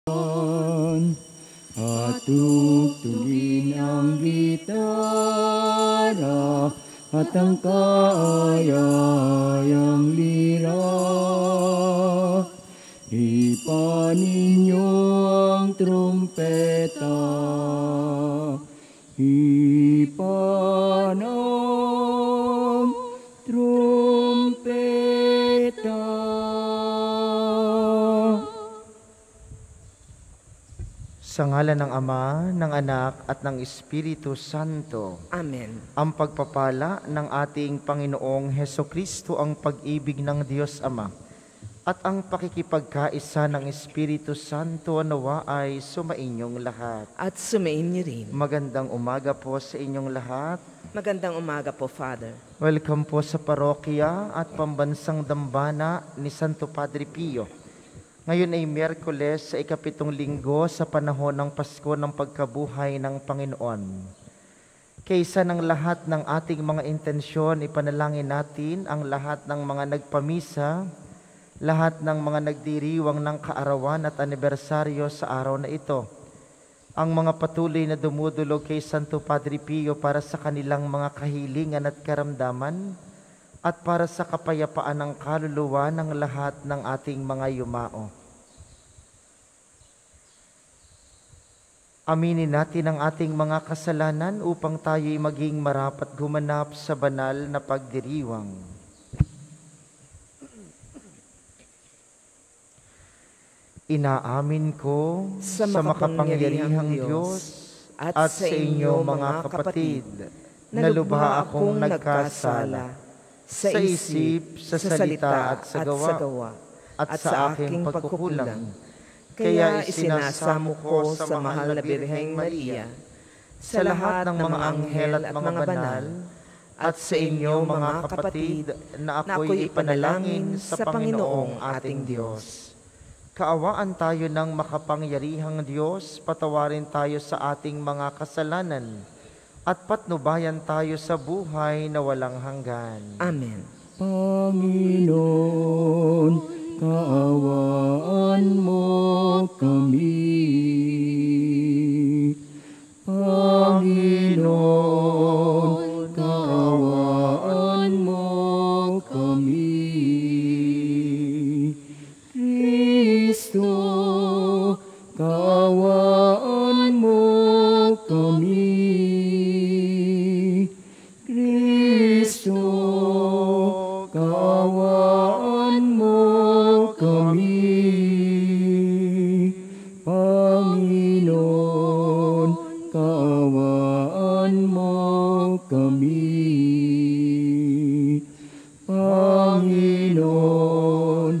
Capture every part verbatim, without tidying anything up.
at tugtugin ang gitara at ang kaaya-ayang lira. Ipanin niyo ang trumpeta, ipan ang trumpeta. Sa ngalan ng Ama, ng Anak, at ng Espiritu Santo. Amen. Ang pagpapala ng ating Panginoong Hesukristo, ang pag-ibig ng Diyos Ama, at ang pakikipagkaisa ng Espiritu Santo nawa ay sumainyong lahat. At sumain niyo rin. Magandang umaga po sa inyong lahat. Magandang umaga po, Father. Welcome po sa parokya at pambansang dambana ni Santo Padre Pio. Ngayon ay Miyerkules sa ikapitong linggo sa panahon ng Pasko ng pagkabuhay ng Panginoon. Kaysa ng lahat ng ating mga intensyon, ipanalangin natin ang lahat ng mga nagpamisa, lahat ng mga nagdiriwang ng kaarawan at anibersaryo sa araw na ito, ang mga patuloy na dumudulog kay Santo Padre Pio para sa kanilang mga kahilingan at karamdaman, at para sa kapayapaan ng kaluluwa ng lahat ng ating mga yumao. Aminin natin ang ating mga kasalanan upang tayo'y maging marapat gumanap sa banal na pagdiriwang. Inaamin ko Sa sa makapangyarihang Diyos Diyos at sa inyo mga kapatid, na lubha akong nagkasala sa isip, sa salita at sa gawa, at sa aking pagkukulang. Kaya isinasamo ko sa mahal na Birheng Maria, sa lahat ng mga anghel at mga banal, at sa inyo mga kapatid, na ako'y ipanalangin sa Panginoong ating Diyos. Kaawaan tayo ng makapangyarihang Diyos, patawarin tayo sa ating mga kasalanan, at patnubayan tayo sa buhay na walang hanggan. Amen. Panginoon, kaawaan mo kami. Panginoon, kaawaan mo kami. Kristo, kaawaan mo kami. Kristo, kaawaan mo kami. Panginoon, kaawaan mo kami. Panginoon,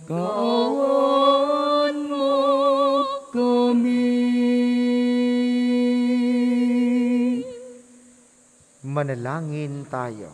kaawaan mo kami. Manalangin tayo.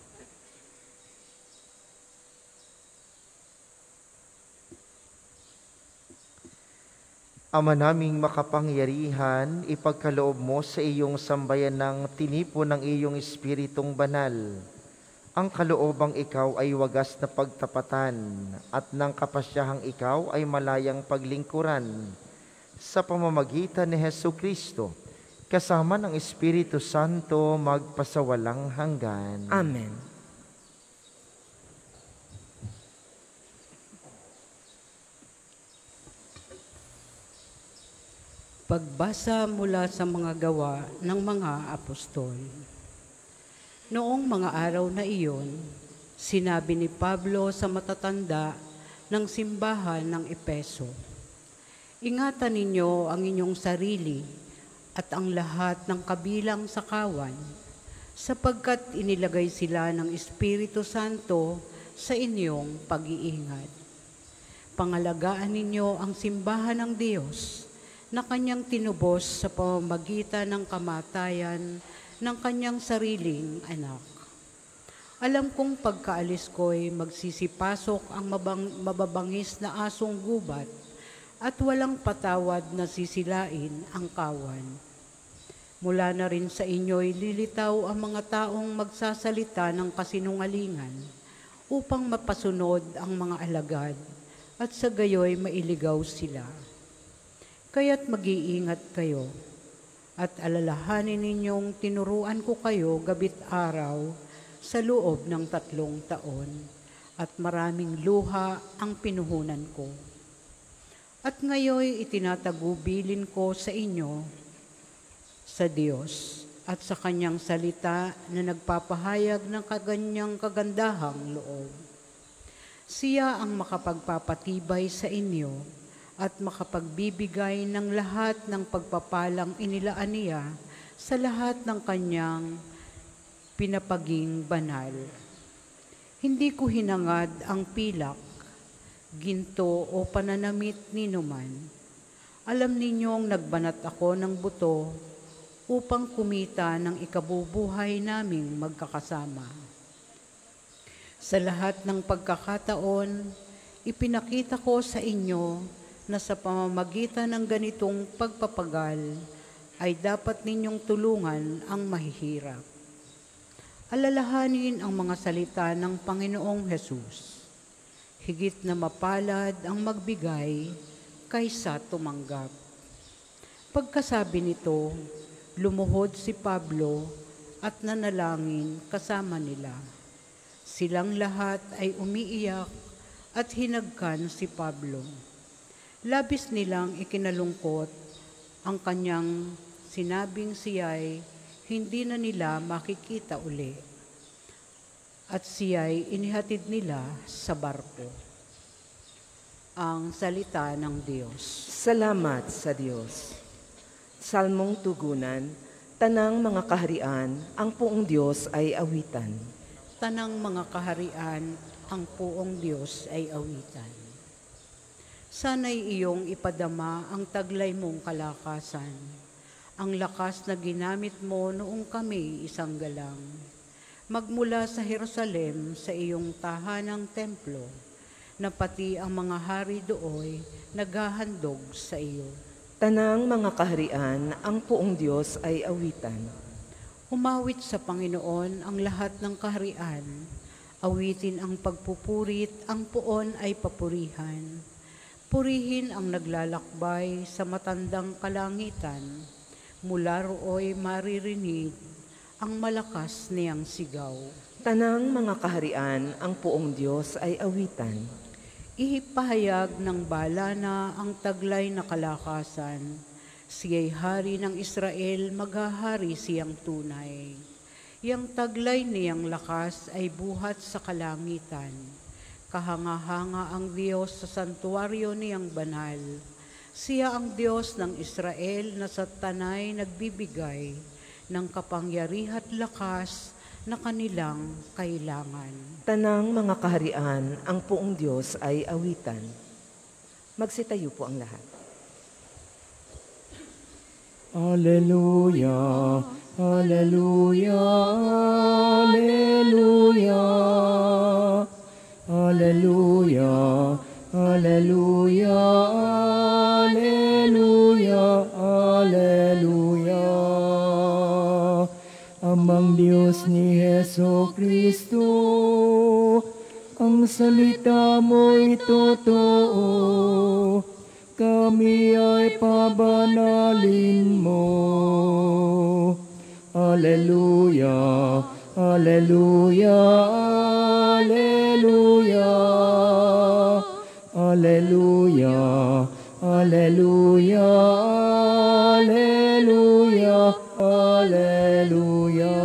Ama naming makapangyarihan, ipagkaloob mo sa iyong sambayan ng tinipo ng iyong Espiritong Banal, ang kaloobang ikaw ay wagas na pagtapatan, at ng kapasyahang ikaw ay malayang paglingkuran, sa pamamagitan ni Hesukristo, kasama ng Espiritu Santo, magpasawalang hanggan. Amen. Pagbasa mula sa mga gawa ng mga apostol. Noong mga araw na iyon, sinabi ni Pablo sa matatanda ng simbahan ng Epeso, "Ingatan ninyo ang inyong sarili at ang lahat ng kabilang sa kawan, sapagkat inilagay sila ng Espiritu Santo sa inyong pag-iingat. Pangalagaan ninyo ang simbahan ng Diyos na kanyang tinubos sa pamamagitan ng kamatayan ng kanyang sariling anak. Alam kong pagkaalis ko'y magsisipasok ang mabang, mababangis na asong gubat at walang patawad na sisilain ang kawan. Mula na rin sa inyo'y lilitaw ang mga taong magsasalita ng kasinungalingan upang mapasunod ang mga alagad at sa gayoy mailigaw sila. Kaya't mag-iingat kayo at alalahanin ninyong tinuruan ko kayo gabit araw sa loob ng tatlong taon at maraming luha ang pinuhunan ko. At ngayon itinatagubilin ko sa inyo sa Diyos at sa Kanyang salita na nagpapahayag ng kaganyang kagandahang loob. Siya ang makapagpapatibay sa inyo at makapagbibigay ng lahat ng pagpapalang inilaan niya sa lahat ng Kanyang pinapaging banal. Hindi ko hinangad ang pilak, ginto o pananamit ninuman. Alam ninyong nagbanat ako ng buto upang kumita ng ikabubuhay naming magkakasama. Sa lahat ng pagkakataon, ipinakita ko sa inyo na sa pamamagitan ng ganitong pagpapagal ay dapat ninyong tulungan ang mahihirap. Alalahanin ang mga salita ng Panginoong Hesus. Higit na mapalad ang magbigay kaysa tumanggap. Pagkasabi nito, lumuhod si Pablo at nanalangin kasama nila. Silang lahat ay umiiyak at hinagkan si Pablo. Labis nilang ikinalungkot ang kanyang sinabing siya'y hindi na nila makikita uli at siya'y inihatid nila sa barko. Ang salita ng Diyos. Salamat sa Diyos. Salmong tugunan, tanang mga kaharian, ang puong Diyos ay awitan. Tanang mga kaharian, ang puong Diyos ay awitan. Sana'y iyong ipadama ang taglay mong kalakasan, ang lakas na ginamit mo noong kami isang galang. Magmula sa Jerusalem sa iyong tahanang templo, na pati ang mga hari dooy naghahandog sa iyo. Tanang mga kaharian, ang puong Diyos ay awitan. Umawit sa Panginoon ang lahat ng kaharian, awitin ang pagpupurit, ang puon ay papurihan. Purihin ang naglalakbay sa matandang kalangitan, mula rooy maririnig ang malakas niyang sigaw. Tanang mga kaharian, ang puong Diyos ay awitan. Ihipahayag ng bala na ang taglay na kalakasan, siya'y hari ng Israel, maghahari siyang tunay. Yang taglay niyang lakas ay buhat sa kalangitan. Kahanga-hanga ang Diyos sa santuaryo niyang banal. Siya ang Diyos ng Israel na sa tanay nagbibigay ng kapangyarihan at lakas na kanilang kailangan. Tanang mga kaharian, ang puong Diyos ay awitan. Magsitayo po ang lahat. Alleluia, Alleluia, Alleluia, Alleluia, Alleluia, Alleluia, Alleluia. Amang Diyos ni Heso Kristo, ang salita mo'y totoo, kami ay pabanalin mo. Alleluia, Alleluia, Alleluia, Alleluia, Alleluia, Alleluia, Alleluia.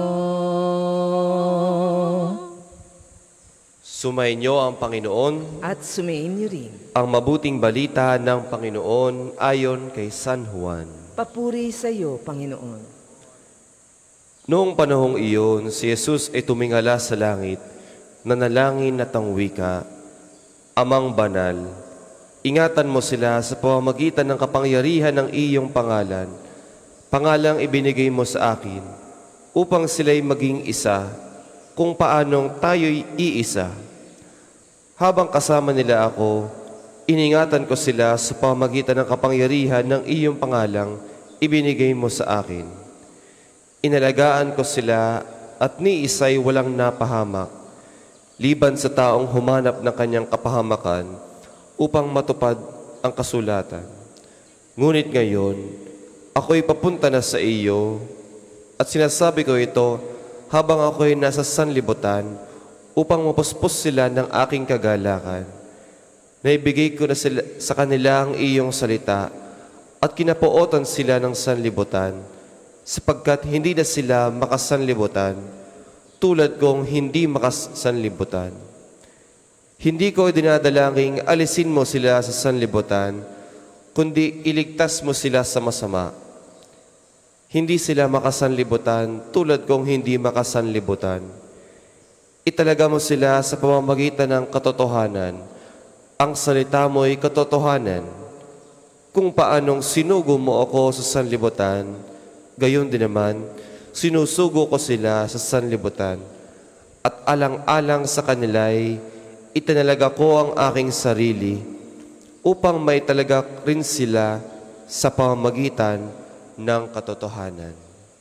Sumainyo ang Panginoon, At sumayin niyo rin. ang mabuting balita ng Panginoon ayon kay San Juan. Papuri sa iyo, Panginoon. Noong panahong iyon, si Jesus ay tumingala sa langit, nanalangin at ang wika, Amang banal, ingatan mo sila sa pamamagitan ng kapangyarihan ng iyong pangalan, pangalang ibinigay mo sa akin, upang sila'y maging isa, kung paanong tayo'y iisa. Habang kasama nila ako, iningatan ko sila sa pamamagitan ng kapangyarihan ng iyong pangalang ibinigay mo sa akin. Inalagaan ko sila at ni isa'y walang napahamak, liban sa taong humanap ng kanyang kapahamakan upang matupad ang kasulatan. Ngunit ngayon, ako'y papunta na sa iyo at sinasabi ko ito habang ako'y nasa sanlibutan upang mapuspos sila ng aking kagalakan. Naibigay ko na sila, sa kanila ang iyong salita at kinapuotan sila ng sanlibutan sapagkat hindi na sila makasanlibutan tulad kong hindi makasanlibutan. Hindi ko dinadalangin alisin mo sila sa sanlibutan, kundi iligtas mo sila sa masama. Hindi sila makasanlibutan tulad kong hindi makasanlibutan. Italaga mo sila sa pamamagitan ng katotohanan. Ang salita mo'y katotohanan. Kung paanong sinugo mo ako sa sanlibutan, gayon din naman, sinusugo ko sila sa sanlibutan. At alang-alang sa kanila'y itinalaga ko ang aking sarili upang may talaga rin sila sa pamamagitan ng katotohanan.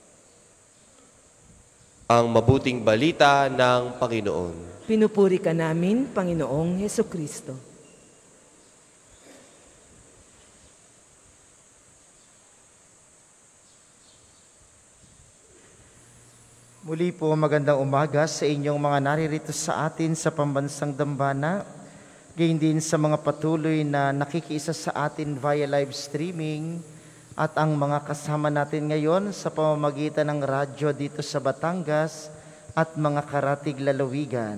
Ang mabuting balita ng Panginoon. Pinupuri ka namin, Panginoong Hesukristo. Muli po magandang umaga sa inyong mga naririto sa atin sa pambansang dambana, gayon din sa mga patuloy na nakikiisa sa atin via live streaming at ang mga kasama natin ngayon sa pamamagitan ng radyo dito sa Batangas at mga karatig lalawigan.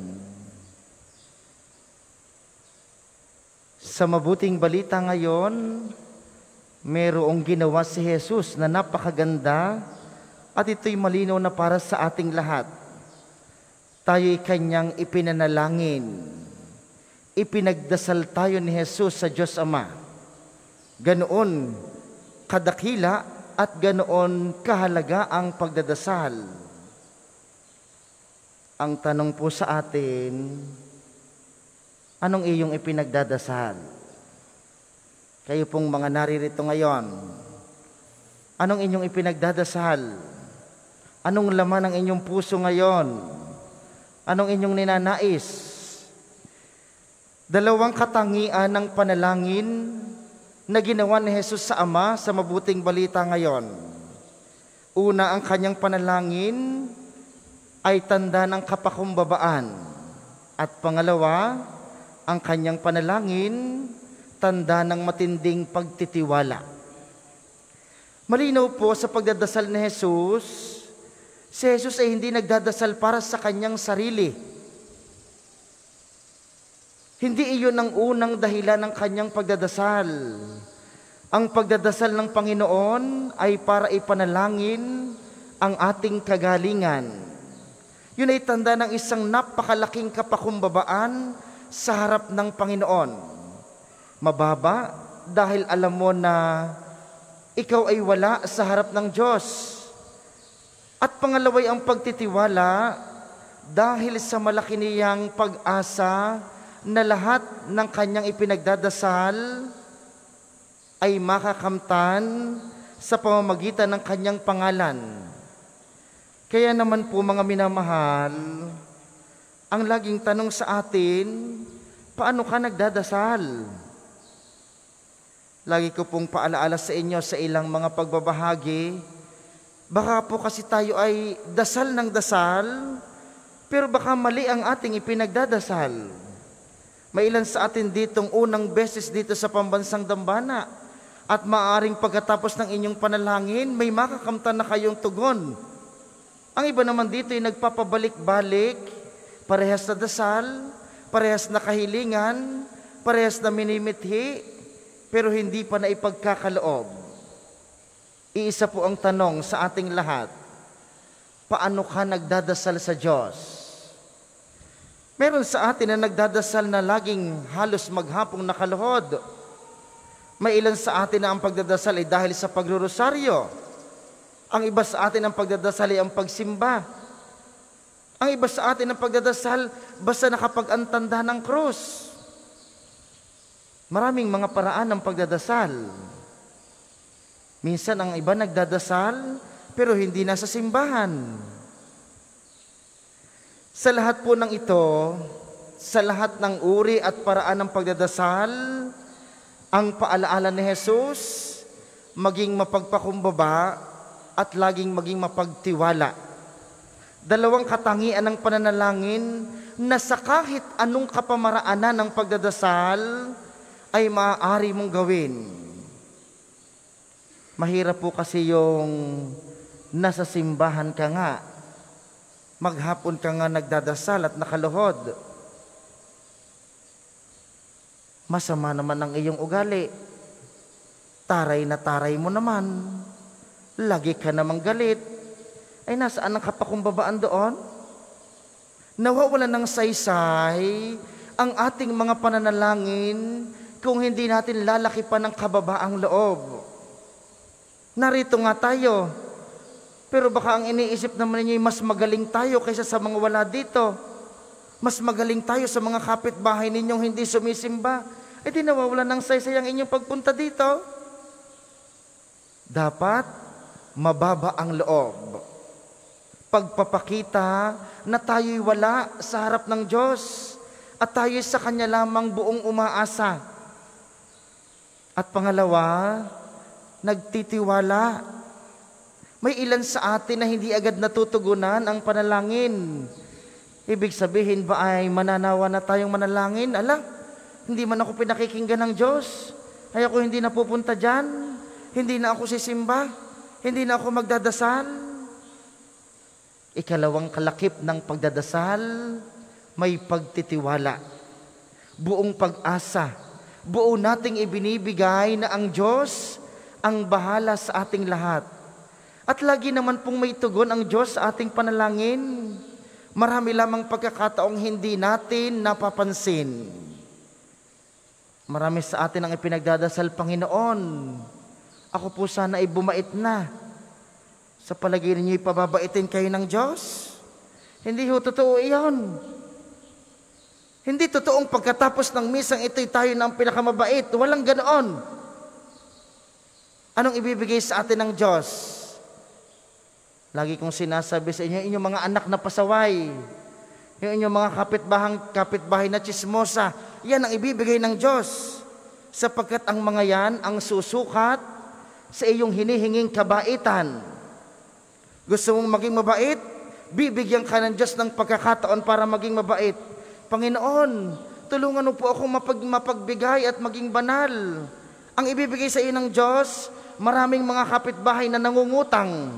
Sa mabuting balita ngayon, mayroong ginawa si Jesus na napakaganda at ito'y malinaw na para sa ating lahat. Tayo'y kanyang ipinanalangin. Ipinagdasal tayo ni Jesus sa Diyos Ama. Ganoon kadakila at ganoon kahalaga ang pagdadasal. Ang tanong po sa atin, anong iyong ipinagdadasal? Kayo pong mga naririto ngayon, anong inyong ipinagdadasal? Anong laman ng inyong puso ngayon? Anong inyong ninanais? Dalawang katangian ng panalangin na ginawa ni Jesus sa Ama sa mabuting balita ngayon. Una, ang kanyang panalangin ay tanda ng kapakumbabaan. At pangalawa, ang kanyang panalangin tanda ng matinding pagtitiwala. Malinaw po sa pagdadasal ni Jesus, si Jesus ay hindi nagdadasal para sa kanyang sarili. Hindi iyon ang unang dahilan ng kanyang pagdadasal. Ang pagdadasal ng Panginoon ay para ipanalangin ang ating kagalingan. Yun ay tanda ng isang napakalaking kapakumbabaan sa harap ng Panginoon. Mababa dahil alam mo na ikaw ay wala sa harap ng Diyos. At pangalaway ang pagtitiwala dahil sa malaki niyang pag-asa na lahat ng kanyang ipinagdadasal ay makakamtan sa pamamagitan ng kanyang pangalan. Kaya naman po mga minamahal, ang laging tanong sa atin, paano ka nagdadasal? Lagi ko pong paalaala sa inyo sa ilang mga pagbabahagi, baka po kasi tayo ay dasal ng dasal, pero baka mali ang ating ipinagdadasal. May ilan sa atin ditong unang beses dito sa pambansang dambana at maaaring pagkatapos ng inyong panalangin, may makakamtan na kayong tugon. Ang iba naman dito ay nagpapabalik-balik, parehas na dasal, parehas na kahilingan, parehas na minimithi, pero hindi pa na ipagkakaloob. Iisa po ang tanong sa ating lahat, paano ka nagdadasal sa Diyos? Meron sa atin na nagdadasal na laging halos maghapong nakaluhod. May ilan sa atin na ang pagdadasal ay dahil sa pagrurosaryo. Ang iba sa atin ang pagdadasal ay ang pagsimba. Ang iba sa atin ang pagdadasal basta nakapag-antanda ng krus. Maraming mga paraan ng pagdadasal. Minsan ang iba nagdadasal pero hindi nasa simbahan. Sa lahat po ng ito, sa lahat ng uri at paraan ng pagdadasal, ang paalaala ni Jesus maging mapagpakumbaba, at laging maging mapagtiwala. Dalawang katangian ng pananalangin na sa kahit anong kapamaraanan ng pagdadasal ay maaari mong gawin. Mahirap po kasi yung nasa simbahan ka nga, maghapon ka nga nagdadasal at nakaluhod. Masama naman ang iyong ugali. Taray na taray mo naman. Lagi ka namang galit. Ay nasaan ang kapakumbabaan doon? Nawawala ng saysay ang ating mga pananalangin kung hindi natin lalaki pa ng kababaang loob. Narito nga tayo, pero baka ang iniisip naman ninyo mas magaling tayo kaysa sa mga wala dito. Mas magaling tayo sa mga kapitbahay ninyong hindi sumisimba. Eh di nawawala ng saysay ang inyong pagpunta dito. Dapat mababa ang loob. Pagpapakita na tayo'y wala sa harap ng Diyos at tayo'y sa Kanya lamang buong umaasa. At pangalawa, nagtitiwala. May ilan sa atin na hindi agad natutugunan ang panalangin. Ibig sabihin ba ay mananawa na tayong manalangin? Ala, hindi man ako pinakikinggan ng Diyos. Ay ako hindi na pupunta dyan. Hindi na ako sisimba. Hindi na ako magdadasal. Ikalawang kalakip ng pagdadasal, may pagtitiwala. Buong pag-asa. Buo nating ibinibigay na ang Diyos ang bahala sa ating lahat. At lagi naman pong may tugon ang Diyos sa ating panalangin. Marami lamang pagkakataong hindi natin napapansin. Marami sa atin ang ipinagdadasal, Panginoon, ako po sana ay bumait na. Sa palagay ninyo, ipababaitin kayo ng Diyos? Hindi ho totoo iyon. Hindi totoong pagkatapos ng misang ito'y tayo na ang pinakamabait. Walang ganoon. Anong ibibigay sa atin ng Diyos? Lagi kong sinasabi sa inyo, inyong mga anak na pasaway, yung inyong mga kapitbahay, kapitbahay na chismosa, yan ang ibibigay ng Diyos. Sapagkat ang mga yan ang susukat sa iyong hinihinging kabaitan. Gusto mong maging mabait? Bibigyan ka ng Diyos ng pagkakataon para maging mabait. Panginoon, tulungan mo po ako mapag, mapagbigay at maging banal. Ang ibibigay sa iyo ng Diyos, maraming mga kapitbahay na nangungutang.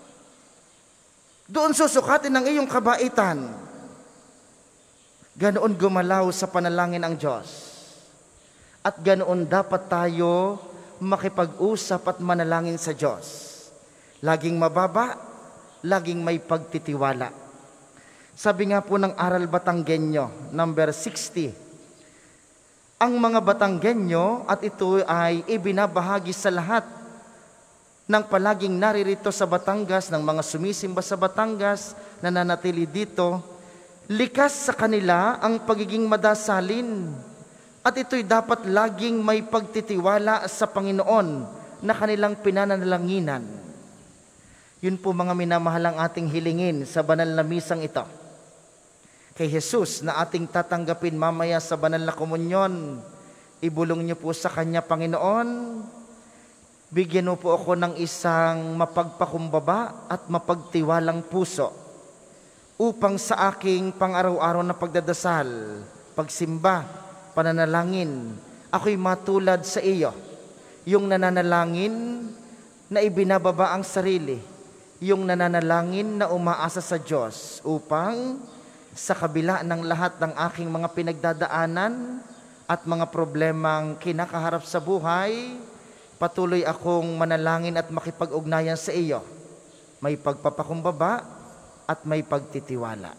Doon susukatin ang iyong kabaitan. Ganoon gumalaw sa panalangin ang Diyos. At ganoon dapat tayo makipag-usap at manalangin sa Diyos. Laging mababa, laging may pagtitiwala. Sabi nga po ng Aral Batanggenyo, number sixty, ang mga Batanggenyo, at ito ay ibinabahagi sa lahat ng palaging naririto sa Batangas, ng mga sumisimba sa Batangas, na nanatili dito, likas sa kanila ang pagiging madasalin. At ito'y dapat laging may pagtitiwala sa Panginoon na kanilang pinananalanginan. Yun po mga minamahalang ating hilingin sa banal na misang ito. Kay Jesus na ating tatanggapin mamaya sa banal na komunyon, ibulong niyo po sa Kanya, Panginoon, bigyan mo po ako ng isang mapagpakumbaba at mapagtiwalang puso upang sa aking pang-araw-araw na pagdadasal, pagsimba, pananalangin, ako'y matulad sa iyo, yung nananalangin na ibinababa ang sarili, yung nananalangin na umaasa sa Diyos upang sa kabila ng lahat ng aking mga pinagdadaanan at mga problemang kinakaharap sa buhay, patuloy akong manalangin at makipag-ugnayan sa iyo. May pagpapakumbaba at may pagtitiwala.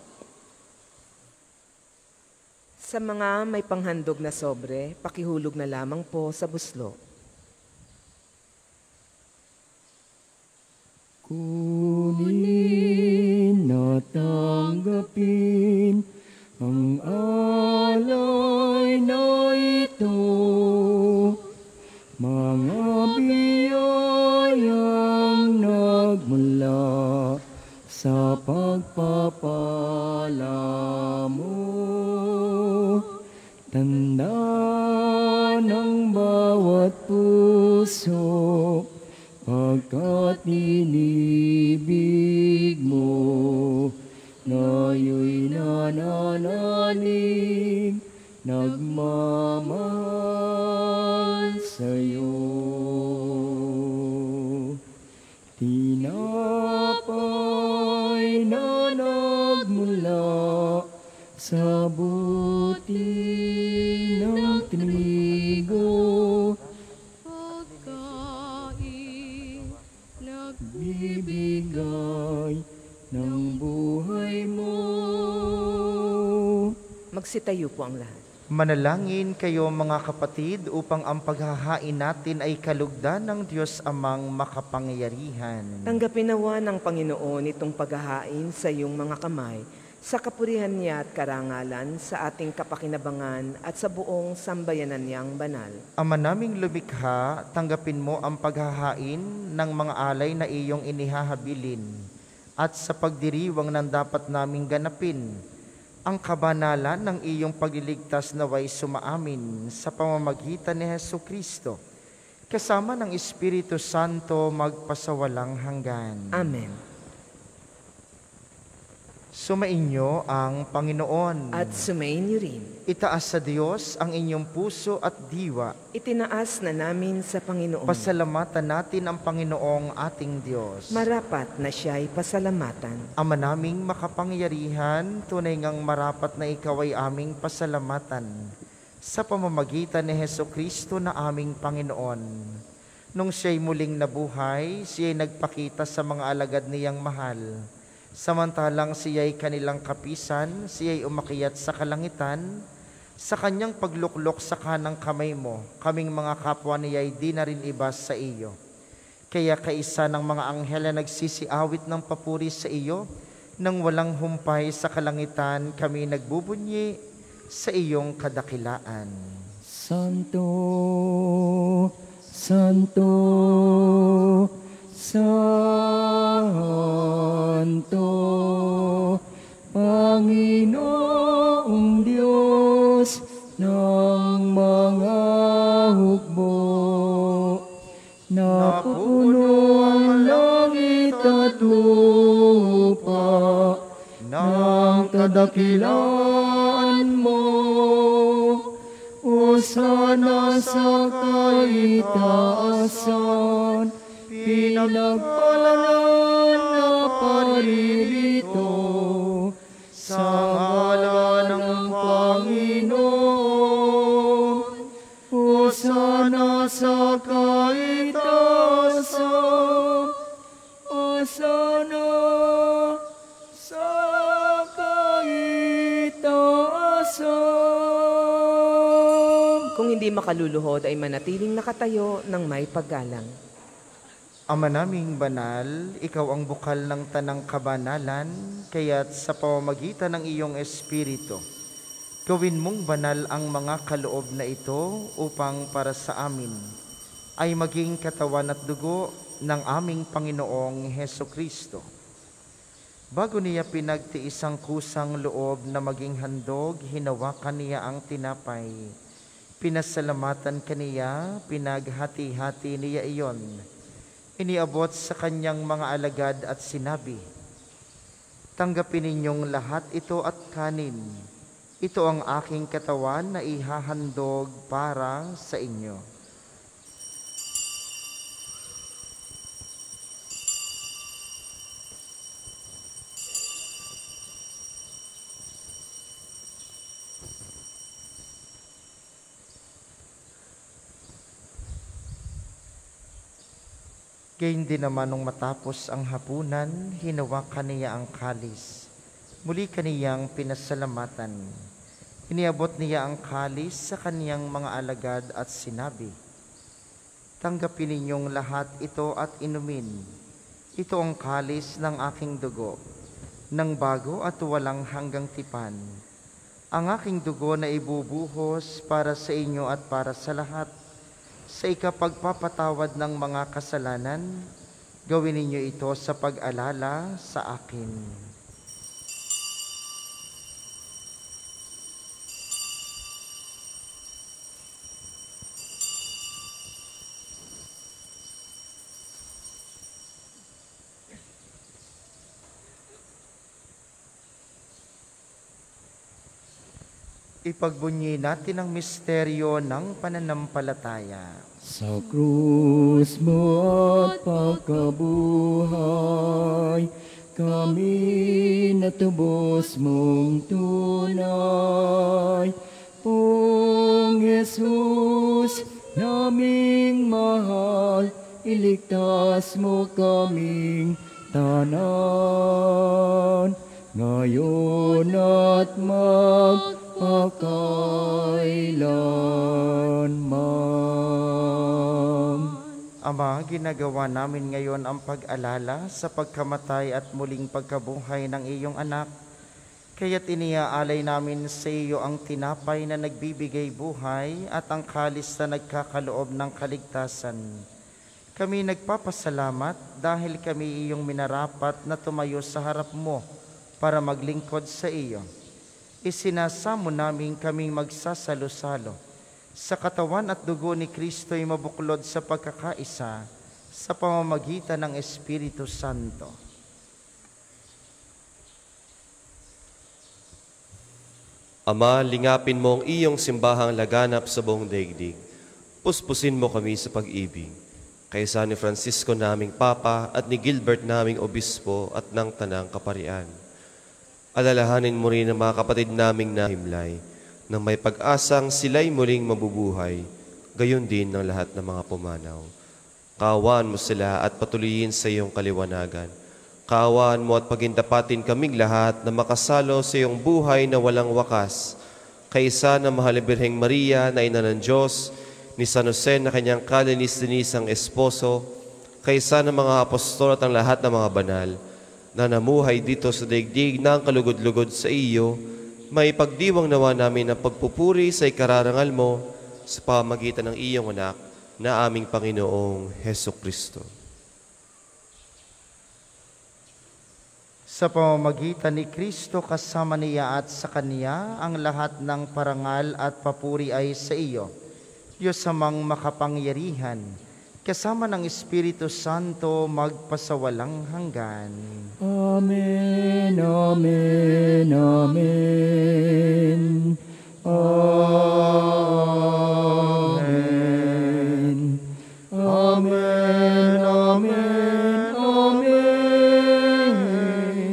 Sa mga may panghandog na sobre, pakihulog na lamang po sa buslo. Kunin at tanggapin ang alay na ito, mga biyayang nagmula sa pagpapala mo. Tanda ng bawat puso at inibig mo. Ngayoy nananalig, nagmamahal sa'yo. Tinapay na nagmula sa buti ng trigo, pagkain nagbibigay ng buhay mo. Magsitayo po ang lahat. Manalangin kayo mga kapatid upang ang paghahain natin ay kalugdan ng Diyos Amang makapangyarihan. Tanggapin nawa ng Panginoon itong paghahain sa iyong mga kamay, sa kapurihan niya at karangalan, sa ating kapakinabangan at sa buong sambayanan niyang banal. Ama naming lumikha, tanggapin mo ang paghahain ng mga alay na iyong inihahabilin at sa pagdiriwang ng dapat naming ganapin, ang kabanalan ng iyong pagliligtas naway sumaamin sa pamamagitan ni Hesukristo, kasama ng Espiritu Santo magpasawalang hanggan. Amen. Sumainyo ang Panginoon. At sumainyo rin. Itaas sa Diyos ang inyong puso at diwa. Itinaas na namin sa Panginoon. Pasalamatan natin ang Panginoong ating Diyos. Marapat na siya'y pasalamatan. Ama naming makapangyarihan, tunay ngang marapat na ikaw ay aming pasalamatan sa pamamagitan ni Hesukristo na aming Panginoon. Nung siya'y muling nabuhay, siya'y nagpakita sa mga alagad niyang mahal. Samantalang siya'y kanilang kapisan, siya'y umakyat sa kalangitan, sa kanyang pagluklok sa kanang kamay mo, kaming mga kapwa niya'y di na rin iba sa iyo. Kaya kaisa ng mga anghel na nagsisiawit ng papuri sa iyo, nang walang humpay sa kalangitan, kami nagbubunyi sa iyong kadakilaan. Santo, Santo, Santo, Panginoong Diyos ng mga hukbo, napupuno ang langit at lupa ng kadakilaan mo. Hosana sa kaitaasan, pinagpalaran na paririto sa ngalan ng Panginoon. Hosana sa kaitaasan, Hosana sa kaitaasan. Kung hindi makaluluhod ay manatiling nakatayo ng may paggalang. Ama naming banal, ikaw ang bukal ng tanang kabanalan, kaya't sa pamamagitan ng iyong Espiritu, gawin mong banal ang mga kaloob na ito upang para sa amin ay maging katawan at dugo ng aming Panginoong Hesukristo. Bago niya pinagtiis ang kusang loob na maging handog, hinawakan niya ang tinapay. Pinasalamatan kaniya, pinaghati-hati niya iyon. Iniabot sa kanyang mga alagad at sinabi, tanggapin ninyong lahat ito at kanin. Ito ang aking katawan na ihahandog para sa inyo. Gayun din naman nung matapos ang hapunan, hinawakan niya ang kalis. Muli kaniyang pinasalamatan. Iniabot niya ang kalis sa kaniyang mga alagad at sinabi, tanggapin ninyong lahat ito at inumin. Ito ang kalis ng aking dugo, ng bago at walang hanggang tipan. Ang aking dugo na ibubuhos para sa inyo at para sa lahat, sa ikapagpapatawad ng mga kasalanan, gawin ninyo ito sa pag-alala sa akin. Ipagbunyi natin ang misteryo ng pananampalataya. Sa krus mo at pagkabuhay, kami natubos mong tunay. Pong Jesus, naming mahal, iligtas mo kaming tanan. Ngayon at magpakailanman. Ama, ginagawa namin ngayon ang pag-alala sa pagkamatay at muling pagkabuhay ng iyong anak. Kaya't iniaalay namin sa iyo ang tinapay na nagbibigay buhay at ang kalis na nagkakaloob ng kaligtasan. Kami nagpapasalamat dahil kami iyong minarapat na tumayo sa harap mo para maglingkod sa iyo. Isinasamo namin kaming magsasalo-salo sa katawan at dugo ni Kristo'y mabuklod sa pagkakaisa sa pamamagitan ng Espiritu Santo. Ama, lingapin mo ang iyong simbahang laganap sa buong daigdig. Puspusin mo kami sa pag-ibig. Kaysa ni Francisco naming Papa at ni Gilbert naming Obispo at ng Tanang Kaparian. Alalahanin mo rin ang mga kapatid naming nahimlay na may pag-asang sila'y muling mabubuhay, gayon din ng lahat ng mga pumanaw. Kaawaan mo sila at patuloyin sa iyong kaliwanagan. Kaawaan mo at pagindapatin kaming lahat na makasalo sa iyong buhay na walang wakas. Kaysa ng Mahal na Birheng Maria na Ina ng Diyos, ni San Jose na kanyang kalinis-linisang esposo, kaysa ng mga apostol at ang lahat ng mga banal, na namuhay dito sa daigdig ng kalugod-lugod sa iyo, may pagdiwang nawa namin ang pagpupuri sa ikararangal mo sa pamagitan ng iyong anak na aming Panginoong Heso Kristo. Sa pamamagitan ni Kristo kasama niya at sa Kanya, ang lahat ng parangal at papuri ay sa iyo, Diyos amang makapangyarihan, kasama ng Espiritu Santo magpasawalang hanggan. Amen, amen, amen. Amen. Amen, amen, amen.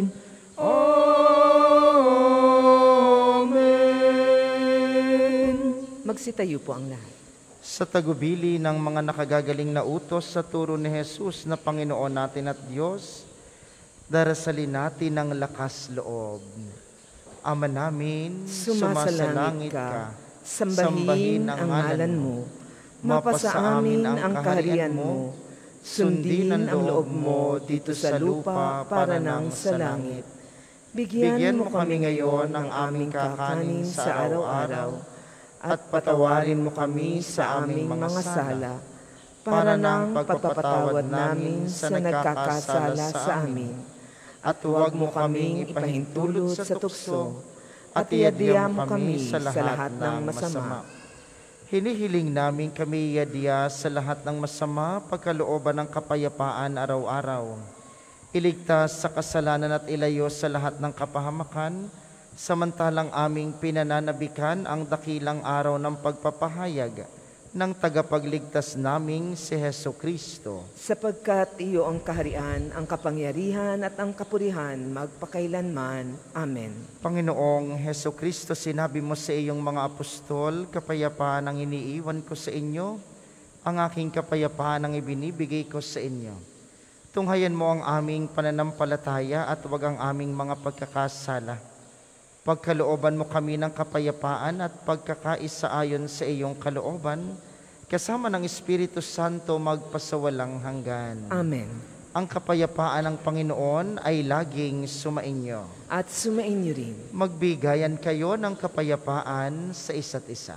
Amen. Magsitayo po ang lahat. Sa tagubili ng mga nakagagaling na utos sa turo ni Jesus na Panginoon natin at Diyos, darasalin natin ng lakas loob. Ama namin, Sumasalangit ka, sambahin ang ngalan mo, mapasa amin ang kaharian mo, sundin ang loob mo dito sa lupa para nang sa langit. Bigyan mo kami ngayon ng aming kakanin sa araw-araw, at patawarin mo kami sa aming mga sala, para nang pagpapatawad namin sa nagkakasala sa amin. At huwag mo kaming ipahintulot sa tukso, at iadya mo kami sa lahat ng masama. Hinihiling namin kami iadya sa lahat ng masama, pagkalooban ng kapayapaan araw-araw. Iligtas sa kasalanan at ilayo sa lahat ng kapahamakan, samantalang aming pinananabikan ang dakilang araw ng pagpapahayag ng tagapagligtas naming si Heso Kristo. Sapagkat iyo ang kaharian, ang kapangyarihan at ang kapurihan magpakailanman. Amen. Panginoong Heso Kristo, sinabi mo sa iyong mga apostol, kapayapaan ang iniiwan ko sa inyo, ang aking kapayapaan ang ibinibigay ko sa inyo. Tunghayan mo ang aming pananampalataya at huwag ang aming mga pagkakasala. Pagkalooban mo kami ng kapayapaan at pagkakaisa ayon sa iyong kalooban, kasama ng Espiritu Santo magpasawalang hanggan. Amen. Ang kapayapaan ng Panginoon ay laging sumainyo. At sumainyo rin. Magbigayan kayo ng kapayapaan sa isa't isa.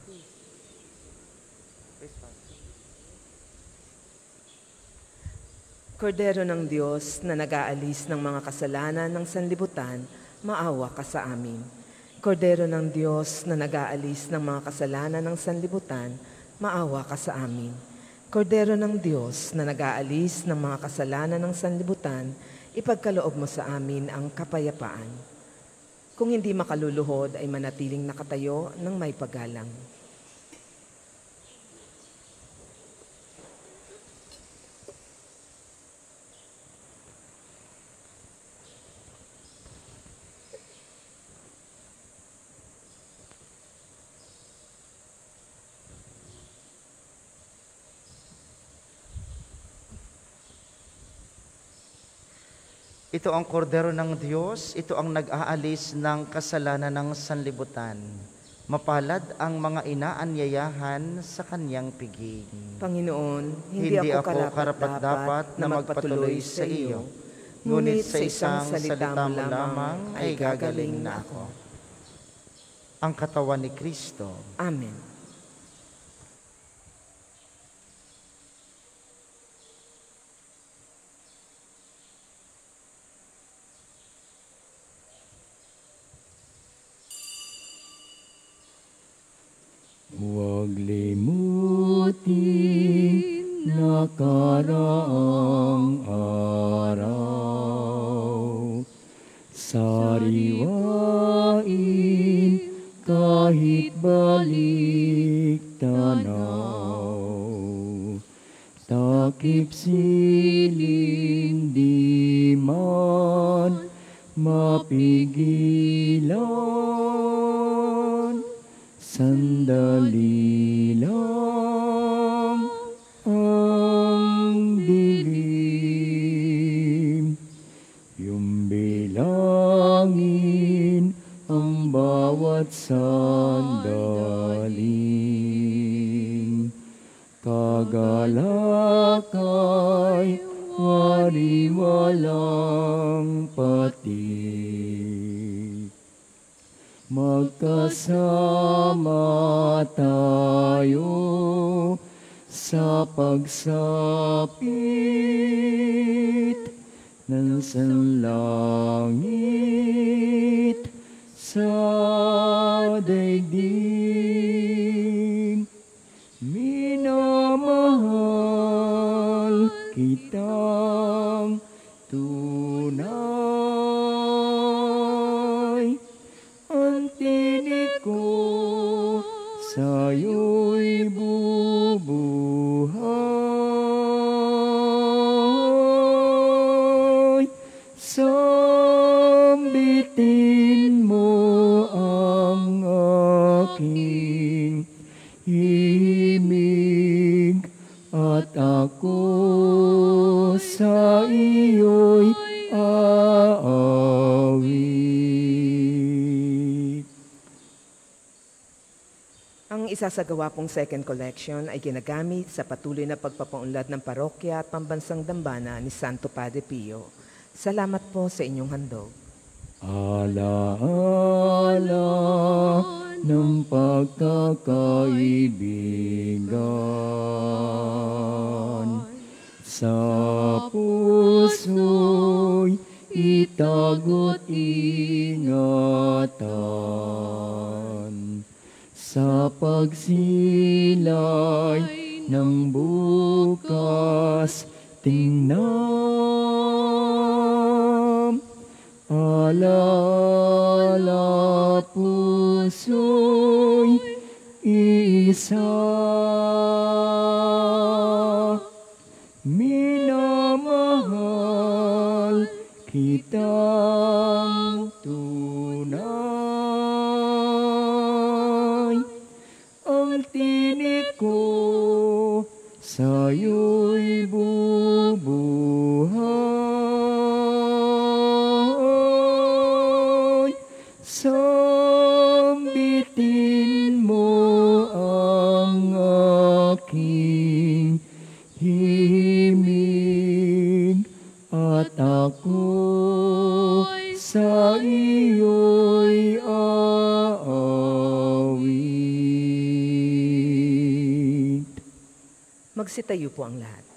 Kordero ng Diyos na nag-aalis ng mga kasalanan ng sanlibutan, maawa ka sa amin. Kordero ng Diyos na nag-aalis ng mga kasalanan ng sanlibutan, maawa ka sa amin. Kordero ng Diyos na nag-aalis ng mga kasalanan ng sanlibutan, ipagkaloob mo sa amin ang kapayapaan. Kung hindi makaluluhod ay manatiling nakatayo ng may paggalang. Ito ang kordero ng Diyos, ito ang nag-aalis ng kasalanan ng sanlibutan. Mapalad ang mga inaanyayahan sa kanyang piging. Panginoon, hindi, Hindi ako ako karapat-dapat na magpatuloy sa iyo, ngunit sa isang salita mo lamang ay gagaling na ako. Ang katawan ni Kristo. Amen. Huwag limutin nakaraang araw. Sariwain kahit balik tanaw. Takip siling di man mapigilan. Sandali lang ang dilim, yung bilangin ang bawat sandaling. Kagalakay, wari-walang patik. Magkasama tayo sa pagsapit ng sanlangit sa daigdig. Minamahal kitang tunay. Ang tinig ko sa'yo'y bubuhay. Sambitin mo ang aking himig at ako sa iyo'y aawit. Ang isasagawa pong second collection ay ginagamit sa patuloy na pagpapaunlad ng parokya at pambansang dambana ni Santo Padre Pio. Salamat po sa inyong handog. Alaala ng pagkakaibigan, sa puso'y itago't ingatan. Sa pagsilay ng bukas, tingnan. Alaala puso'y isa. Minamahal kitang tunay. Ang tinig ko sa'yo'y bubuhay. Sambitin mo ang aking himig at ako sa iyo'y aawit. Magsitayo po ang lahat.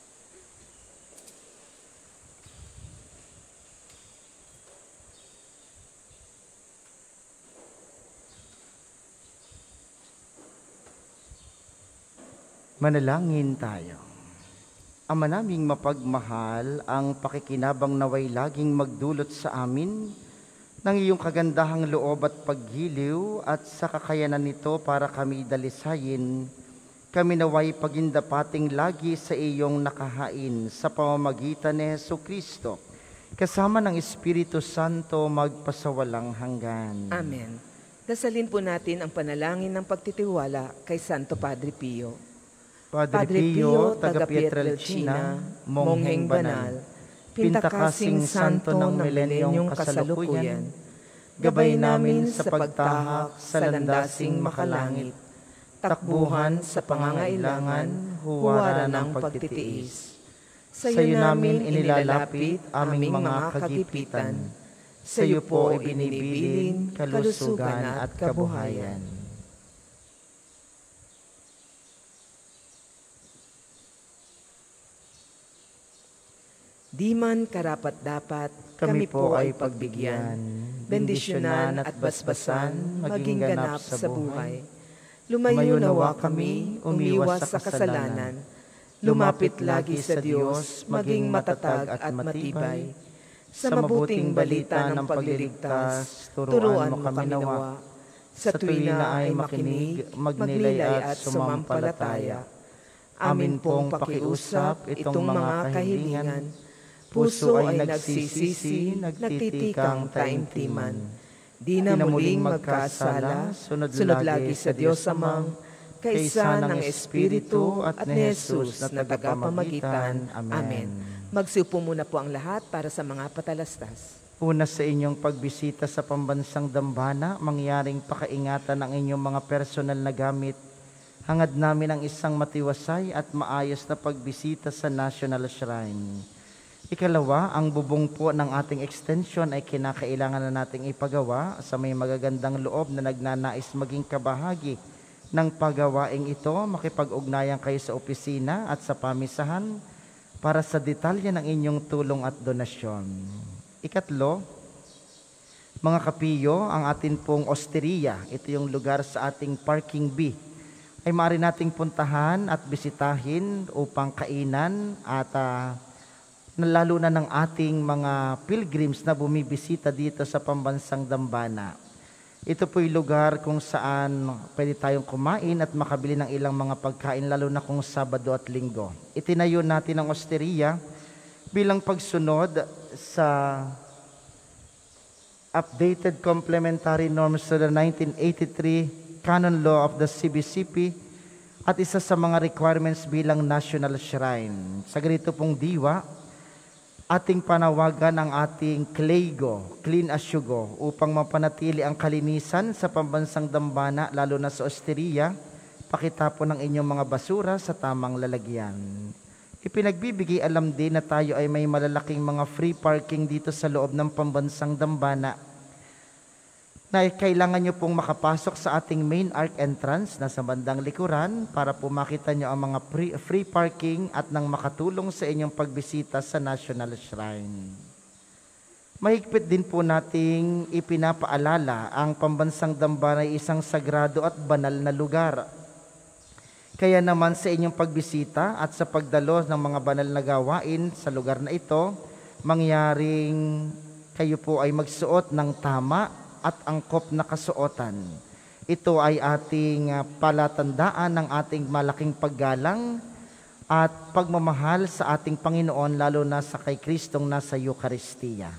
Manalangin tayo. Ama naming mapagmahal, ang pakikinabang naway laging magdulot sa amin ng iyong kagandahang loob at paggiliw at sa kakayanan nito para kami dalisayin, kami naway pagindapating lagi sa iyong nakahain sa pamamagitan ni Jesucristo, kasama ng Espiritu Santo magpasawalang hanggan. Amen. Dasalin po natin ang panalangin ng pagtitiwala kay Santo Padre Pio. Padre Pio, taga Pietrelcina, mongheng banal, pintakasing santo ng milenyong kasalukuyan, gabay namin sa pagtahak sa landasing makalangit, takbuhan sa pangangailangan, huwara ng pagtitiis. Sa iyo namin inilalapit aming mga kagipitan, sa iyo po ibinibilin kalusugan at kabuhayan. Di man karapat-dapat, kami po ay pagbigyan, bendisyonan at basbasan, maging ganap sa buhay. Lumayo nawa kami, umiwas sa kasalanan, lumapit lagi sa Diyos, maging matatag at matibay. Sa mabuting balita ng pagliligtas, turuan mo kami nawa. Sa tuwina ay makinig, magnilay at sumampalataya. Amin pong pakiusap itong mga kahilingan, puso ay nagsisisi, nagtitikang taimtiman. Di na muling magkasala, sunod lagi sa Diyos Amang, kaisa ng Espiritu at ni Jesus na tagapamagitan. Amen. Magsiupo muna po ang lahat para sa mga patalastas. Una sa inyong pagbisita sa pambansang dambana, mangyaring pakaingatan ang inyong mga personal na gamit. Hangad namin ang isang matiwasay at maayos na pagbisita sa National Shrine. Ikalawa, ang bubong po ng ating extension ay kinakailangan na nating ipagawa sa may magagandang loob na nagnanais maging kabahagi ng pagawaing ito. Makipag-ugnayan kayo sa opisina at sa pamisahan para sa detalye ng inyong tulong at donasyon. Ikatlo, mga kapiyo, ang atin pong osteria, ito yung lugar sa ating parking B, ay maaari nating puntahan at bisitahin upang kainan at uh, lalo na ng ating mga pilgrims na bumibisita dito sa pambansang dambana. Ito po'y lugar kung saan pwede tayong kumain at makabili ng ilang mga pagkain, lalo na kung Sabado at Linggo. Itinayo natin ang osteria bilang pagsunod sa updated complementary norms to the nineteen eighty-three Canon Law of the C B C P at isa sa mga requirements bilang National Shrine. Sa ganito pong diwa, ating panawagan ang ating Clego, Clean as you go, upang mapanatili ang kalinisan sa pambansang dambana, lalo na sa osteria. Pakitapon ng inyong mga basura sa tamang lalagyan. Ipinagbibigay alam din na tayo ay may malalaking mga free parking dito sa loob ng pambansang dambana, na kailangan nyo pong makapasok sa ating main arc entrance na sa bandang likuran para po makita nyo ang mga free, free parking at nang makatulong sa inyong pagbisita sa National Shrine. Mahigpit din po nating ipinapaalala ang pambansang dambana ay isang sagrado at banal na lugar. Kaya naman sa inyong pagbisita at sa pagdalo ng mga banal na gawain sa lugar na ito, mangyaring kayo po ay magsuot ng tama at angkop na kasuotan. Ito ay ating uh, palatandaan ng ating malaking paggalang at pagmamahal sa ating Panginoon, lalo na sa kay Kristong nasa Eucharistia.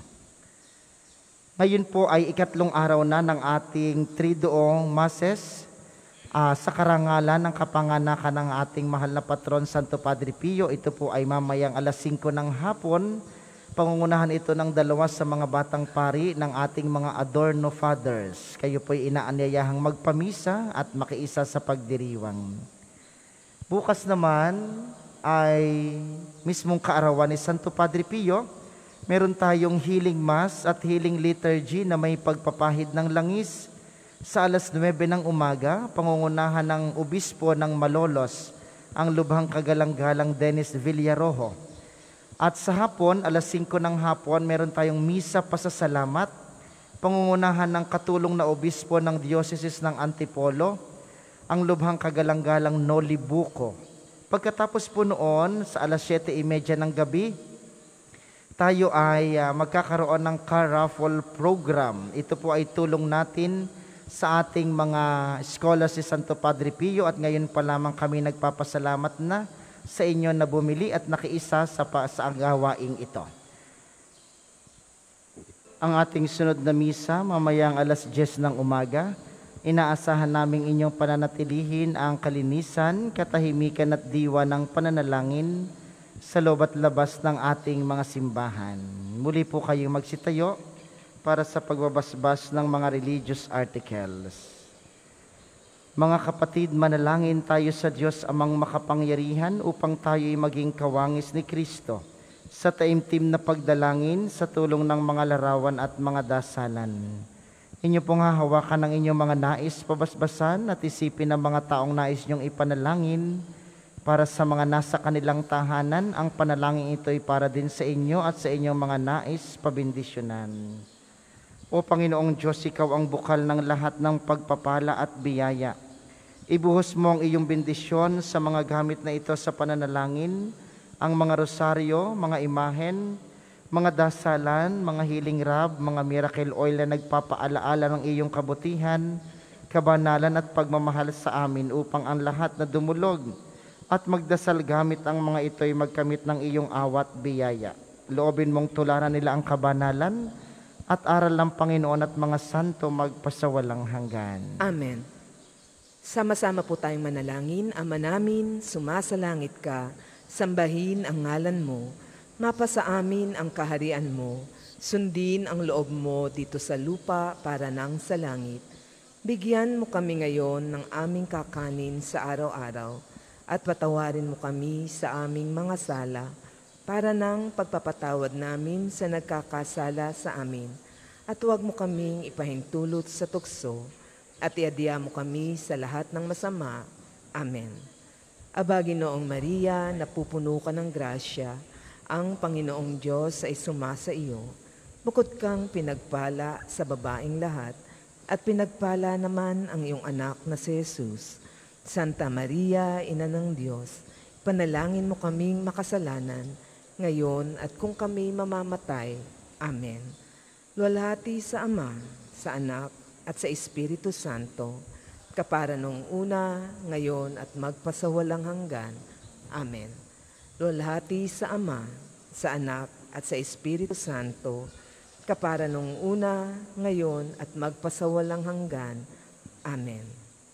Ngayon po ay ikatlong araw na ng ating Triduong Masses uh, sa karangalan ng kapanganakan ng ating mahal na patron, Santo Padre Pio. Ito po ay mamayang alas singko ng hapon. Pangungunahan ito ng dalawa sa mga batang pari ng ating mga Adorno Fathers. Kayo po'y inaanyayahang magpamisa at makiisa sa pagdiriwang. Bukas naman ay mismong kaarawan ni Santo Padre Pio. Meron tayong healing mass at healing liturgy na may pagpapahid ng langis sa alas nuwebe ng umaga. Pangungunahan ng obispo ng Malolos, ang lubhang kagalang-galang Dennis Villarojo. At sa hapon, alas singko ng hapon, meron tayong misa pasasalamat, pangungunahan ng katulong na obispo ng Diocese ng Antipolo, ang lubhang kagalang-galang Noli Bucco. Pagkatapos po noon, sa alas siyete trenta ng gabi, tayo ay uh, magkakaroon ng car raffle program. Ito po ay tulong natin sa ating mga eskola si Santo Padre Pio at ngayon pa lamang kami nagpapasalamat na sa inyo na bumili at nakiisa sa, pa, sa gawaing ito. Ang ating sunod na misa, mamayang alas diyes ng umaga, inaasahan naming inyong pananatilihin ang kalinisan, katahimikan at diwa ng pananalangin sa loob at labas ng ating mga simbahan. Muli po kayong magsitayo para sa pagbabasbas ng mga religious articles. Mga kapatid, manalangin tayo sa Diyos amang makapangyarihan upang tayo'y maging kawangis ni Kristo sa taimtim na pagdalangin sa tulong ng mga larawan at mga dasalan. Inyo pong hahawakan ng inyong mga nais pabasbasan at isipin ng mga taong nais niyong ipanalangin. Para sa mga nasa kanilang tahanan, ang panalangin ito ay para din sa inyo at sa inyong mga nais pabindisyonan. O Panginoong Diyos, Ikaw ang bukal ng lahat ng pagpapala at biyaya. Ibuhos mo ang iyong bendisyon sa mga gamit na ito sa pananalangin, ang mga rosaryo, mga imahen, mga dasalan, mga healing rab, mga miracle oil na nagpapaalaala ng iyong kabutihan, kabanalan at pagmamahal sa amin upang ang lahat na dumulog at magdasal gamit ang mga ito ay magkamit ng iyong awat biyaya. Loobin mong tularan nila ang kabanalan at aral ng Panginoon at mga santo magpasawalang hanggan. Amen. Sama-sama po tayong manalangin. Ama namin, sumasalangit ka, sambahin ang ngalan mo, mapasa amin ang kaharian mo, sundin ang loob mo dito sa lupa para nang sa langit. Bigyan mo kami ngayon ng aming kakanin sa araw-araw at patawarin mo kami sa aming mga sala para nang pagpapatawad namin sa nagkakasala sa amin. At huwag mo kaming ipahintulot sa tukso at iadya mo kami sa lahat ng masama. Amen. Aba, Ginoong Maria, napupuno ka ng grasya, ang Panginoong Diyos ay sumasa iyo. Bukod kang pinagpala sa babaeng lahat, at pinagpala naman ang iyong anak na si Jesus. Santa Maria, Ina ng Diyos, panalangin mo kaming makasalanan, ngayon at kung kami mamamatay. Amen. Luwalhati sa Ama, sa Anak, at sa Espiritu Santo, kapara nung una, ngayon at magpasawalang hanggan. Amen. Luwalhati sa Ama, sa Anak, at sa Espiritu Santo, kapara nung una, ngayon at magpasawalang hanggan. Amen.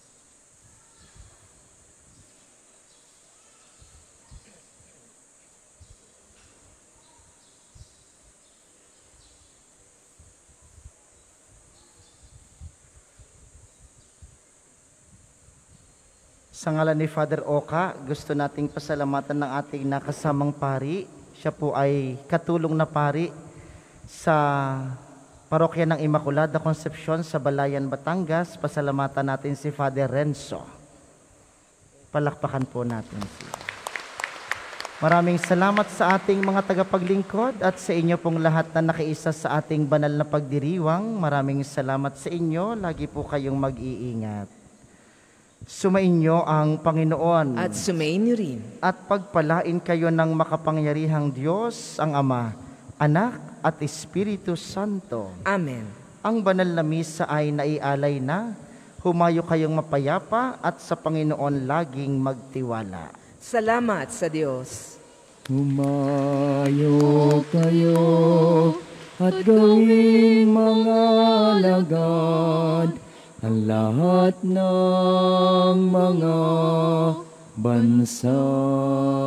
Sa ngalan ni Father Oka, gusto nating pasalamatan ng ating nakasamang pari. Siya po ay katulong na pari sa Parokya ng Immaculada Concepcion sa Balayan, Batangas. Pasalamatan natin si Father Renzo. Palakpakan po natin siya. Maraming salamat sa ating mga tagapaglingkod at sa inyo pong lahat na nakiisa sa ating banal na pagdiriwang. Maraming salamat sa inyo. Lagi po kayong mag-iingat. Sumainyo ang Panginoon. At sumainyo rin. At pagpalain kayo ng makapangyarihang Diyos, ang Ama, Anak, at Espiritu Santo. Amen. Ang banal na misa ay naialay na. Humayo kayong mapayapa at sa Panginoon laging magtiwala. Salamat sa Diyos. Humayo kayo at gawing mga alagad ang lahat ng mga bansa.